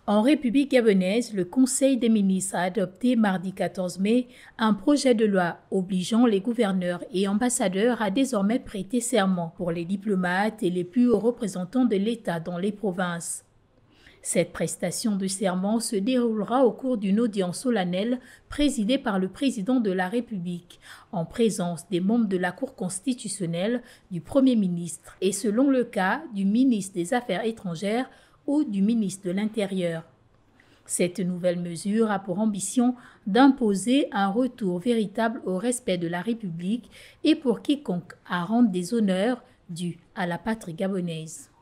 En République gabonaise, le Conseil des ministres a adopté mardi 14 mai un projet de loi obligeant les gouverneurs et ambassadeurs à désormais prêter serment pour les diplomates et les plus hauts représentants de l'État dans les provinces. Cette prestation de serment se déroulera au cours d'une audience solennelle présidée par le président de la République, en présence des membres de la Cour constitutionnelle, du Premier ministre et, selon le cas, du ministre des Affaires étrangères ou du ministre de l'Intérieur. Cette nouvelle mesure a pour ambition d'imposer un retour véritable au respect de la République et pour quiconque à rendre des honneurs dus à la patrie gabonaise.